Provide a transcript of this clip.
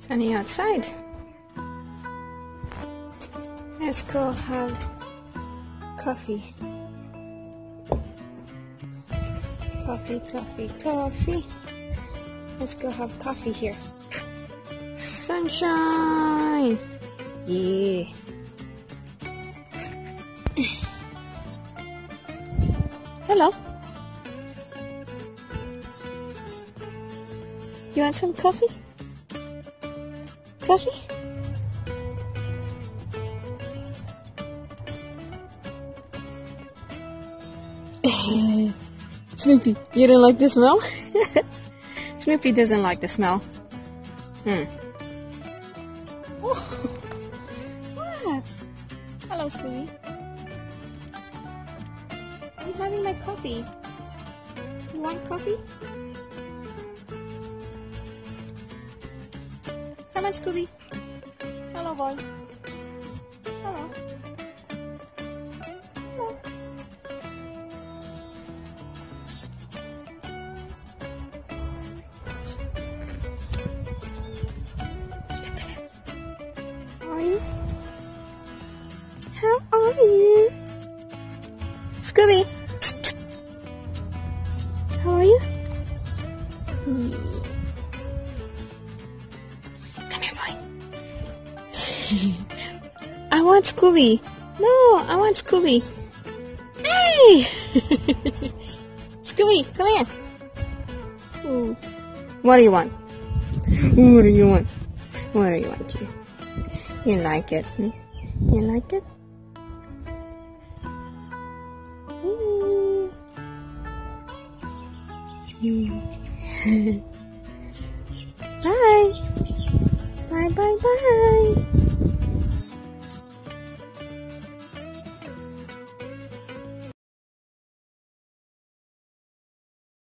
Sunny outside. Let's go have coffee. Coffee. Let's go have coffee here. Sunshine! Yeah. Hello. You want some coffee? Coffee? Snoopy, you don't like the smell? Snoopy doesn't like the smell. Oh. What? Hello, Scooby. I'm having my coffee. You want coffee? Come on, Scooby. Hello, boy. Hello. Hello. How are you? How are you? Scooby! How are you? Come here, boy. I want Scooby. No, I want Scooby. Hey! Scooby, come here. Ooh. What do you want? What do you want? What do you want? You like it? You like it? Bye. Bye.